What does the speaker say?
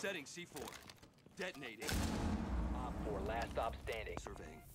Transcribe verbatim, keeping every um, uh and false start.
Setting C four. Detonating. Op four, last stop standing. Surveying.